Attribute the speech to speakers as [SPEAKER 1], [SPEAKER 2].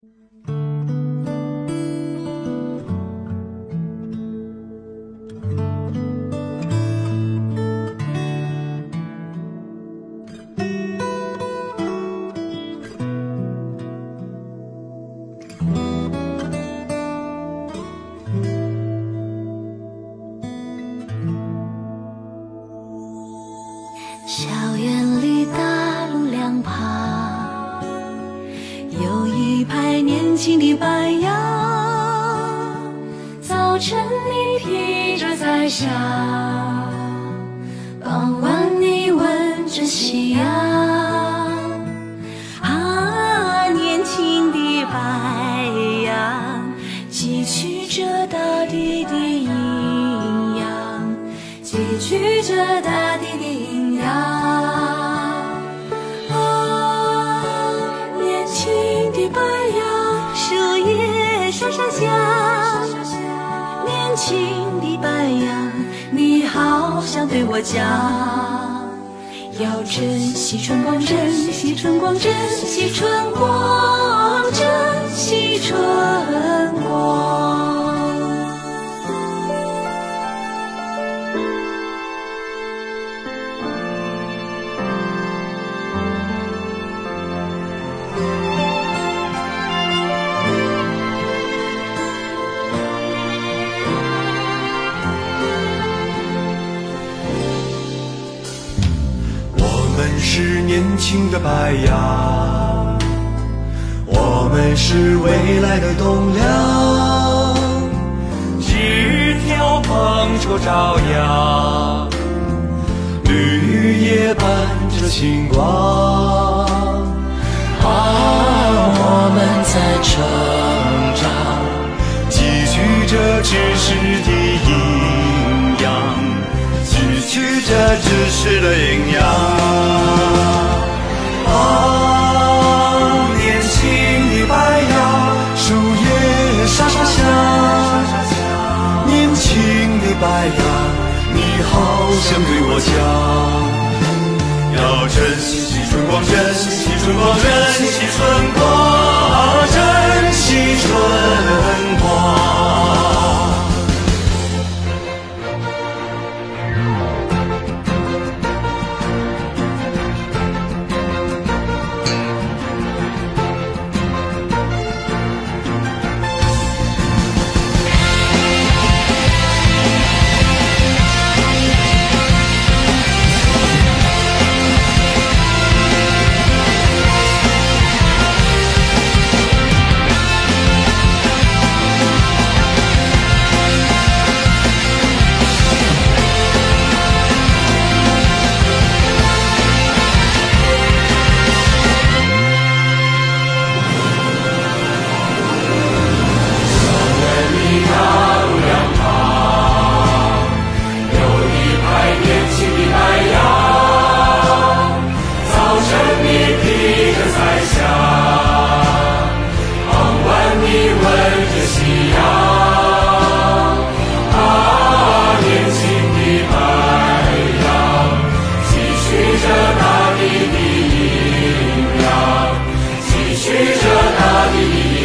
[SPEAKER 1] 校园里大路两旁，有一排年轻的白杨。早晨你披着彩霞，傍晚你闻着夕阳。啊，年轻的白杨，汲取着大地的营养，汲取着大地的营养。年轻的白杨，树叶沙沙响。年轻的白杨，你好想对我讲，要珍惜春光，珍惜春光，珍惜春光，珍惜春光。
[SPEAKER 2] 我们是年轻的白杨，我们是未来的栋梁，枝条捧着朝阳，绿叶伴着星光。
[SPEAKER 1] 我们在成长，
[SPEAKER 2] 汲取着知识的营养，汲取着知识的营养。年轻的白杨，树叶沙沙响。年轻的白杨，你好想对我讲，要珍惜春光，珍惜春光，珍惜春光，珍惜春光。 汲取着大地的